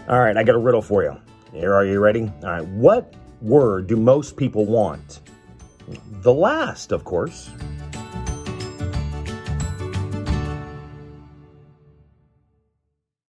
All right, I got a riddle for you. Here, are you ready? All right, what word do most people want? The last, of course.